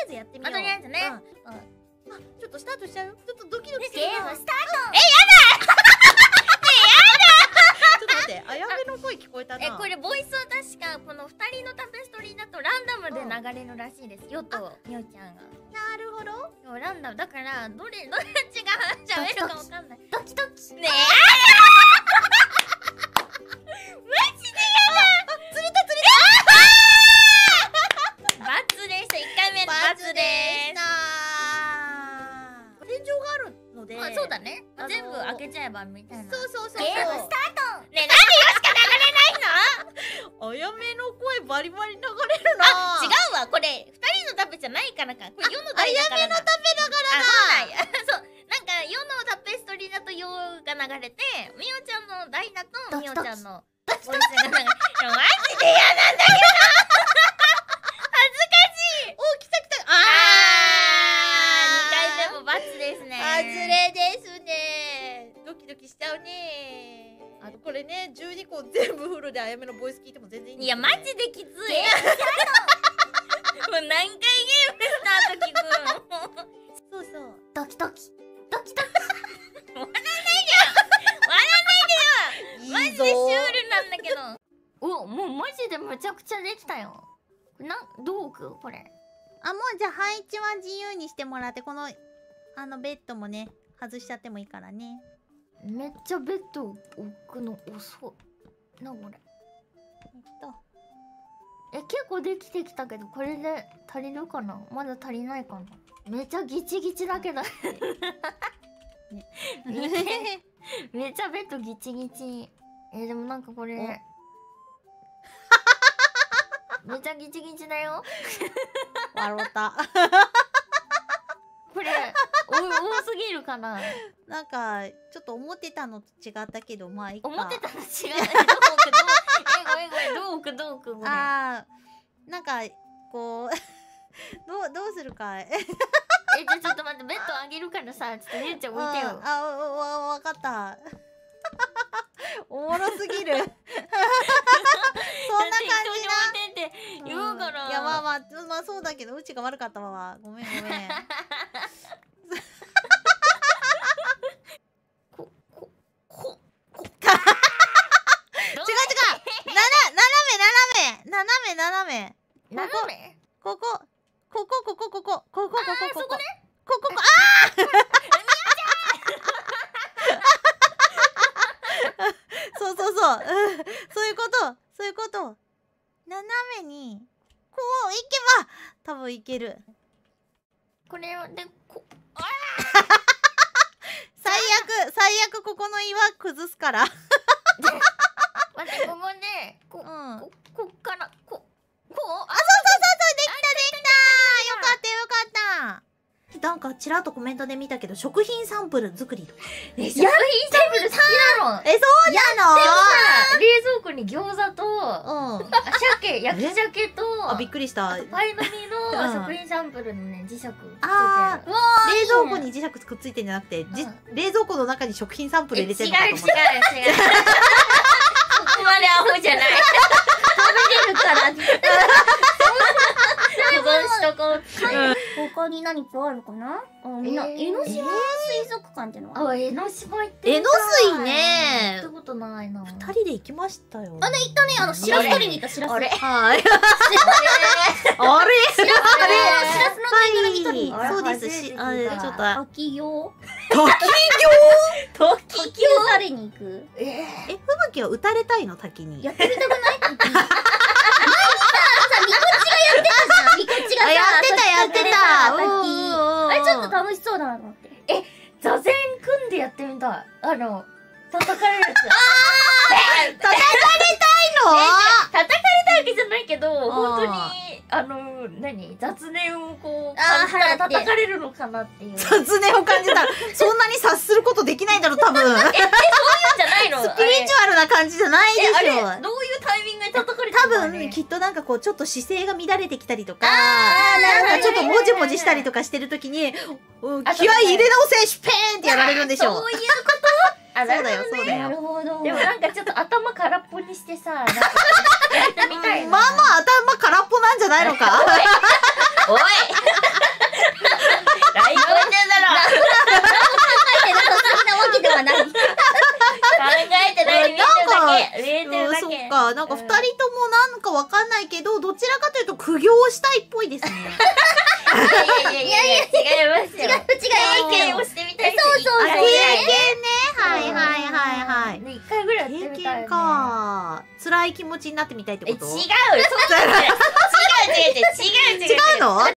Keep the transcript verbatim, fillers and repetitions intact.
ずやってみよう。 とりあえずね。 あ、ちょっとスタートしちゃうよ。ちょっとドキドキするゲーな。 ムスタート。 ちょっと待って、あやめの声聞こえたな。 え、これボイスは確かこのふたりのタペストリーだとランダムで流れるらしいです。ヨとミオちゃんが。 なるほど。 そうランダムだからどれどっちが喋るかわかんない。ドキドキ。ねえ。マジでやだ。 釣れた釣れた。 バツでした。一回目のバツでーす。 天井があるので。 あ、そうだね。全部開けちゃえばみたいな。 そうそうそう。 ゲームスタート。ねえ、なんでよしか流れないの？ あやめの声バリバリ流れるな。 あ、違うわ。これふたりのタペじゃないからか。これ世のタペだから。 あやめのタペだからな。そう。なんか世のタペストリーだと世が流れて、みおちゃんのダイだとみおちゃんのボイスが流れて。マジで嫌なんだけど。恥ずかしい。 お、来た来た。 あー、にかいめもバツですね。 あずれですね。ドキドキしちゃうね。あのこれね、じゅうにこ全部フルであやめのボイス聞いても全然いいんですよね。 いや、マジできつい。もう何回ゲームスタート聞く。 そうそう。 ドキドキ。ドキドキ。笑わないでよ。笑わないでよ。マジでシュールなんだけど。お、もうマジでむちゃくちゃできたよ。な、どう置くこれ。 あ、もうじゃあ配置は自由にしてもらって、このあのベッドもね、外しちゃってもいいからね。 めっちゃベッド置くの遅い。な、これ。 えっと。 え、結構できてきたけど、これで足りるかな？まだ足りないかな？めっちゃギチギチだけど。ね、めっちゃベッドギチギチ。えー、でもなんかこれ。めっちゃギチギチだよ。 笑った。 これお多すぎるかな。 なんかちょっと思ってたのと違ったけど、まあいいか。 思ってたの違う。どう置くどう？え、ごめんごめん、どう置くどう置くこれ。あー、なんかこうどうどうするか。え、 じゃあちょっと待って、ベッドあげるからさ、ちょっとゆうちゃん置いてよ。 あ、わわかった。おもろすぎる。そんな感じな。って言うから。 いや、まあまあまあそうだけど、うちが悪かったわ。ごめんごめん。 ここここ。違う違う。 なな斜め斜め斜め斜め。 斜め。 ここここここここここここここここね。 こここああ。そうそうそう、そういうことそういうこと。斜めにこういけば多分いける。これでこあ最悪最悪ここの岩崩すから。 待って、ここでこ、うん、ここっからここう、あ、そうそうそうそう、できたできた。よかったよかった。なんかちらっとコメントで見たけど、食品サンプル作りとか。 え、食品サンプル好きなの？ え、そうなの？ でもさ、冷蔵庫に餃子と、 うん、 鮭、焼き鮭と、 あ、びっくりした。 パイの実の食品サンプルのね、磁石くっついてる。 あー、冷蔵庫に磁石くっついてんじゃなくて、冷蔵庫の中に食品サンプル入れてるのかと思った。 違う違う違う。そこまでアホじゃない。食べてるからって。保存しとこう。 他に何かあるかな？みんな、江ノ島水族館ってのは？ あ、江ノ島行って江ノ水ね。 行ったことないな。 二人で行きましたよ。 あ、ね、行ったね。あの、しらす取りに行った、しらす。 あれ？はい。 あれ？ あれ？ あれ？しらすのぬいぐるみ取り。 そうです。し、あれ、ちょっと。 滝行？ 滝行？ 滝行されに行く？ え、え、ふぶきは打たれたいの滝に？ やってみたくない？前にさ、みこっちがやってたじゃん。みこっちがさ、 やってたやってた。 滝。あれちょっと楽しそうだなと思って。 え、座禅組んでやってみたい。あの、叩かれるやつ。あー叩かれたいの？ 叩かれたわけじゃないけど、本当に、あの、何？雑念をこう、感じたら叩かれるのかなっていう。 雑念を感じたら、そんなに察することできないだろ、多分。え、 え、そういうんじゃないの？ スピリチュアルな感じじゃないでしょ。 どういうタイミングで叩かれたの？ 多分、きっとなんかこう、ちょっと姿勢が乱れてきたりとか、なんかちょっともじもじしたりとかしてるときに、気合い入れ直せ、シュペーンってやられるんでしょ。 そういうこと？ そうだよ、そうだよ。 なるほど。 でもなんかちょっと頭空っぽにしてさ、なんかやってみたいな。 まあまあ頭空っぽなんじゃないのか？ おいおい見えてるだけ。 そっか、なんか二人ともなんかわかんないけど、どちらかというと苦行したいっぽいですね。 いやいやいやいや、違いますよ。違う違う。経験をしてみたい。 そうそうそう。 経験ね。はいはいはいはい。 一回ぐらいやって経みたい。 験か。辛い気持ちになってみたいってこと？ 違う。そう違う違う違う違う違う違う。 違うの？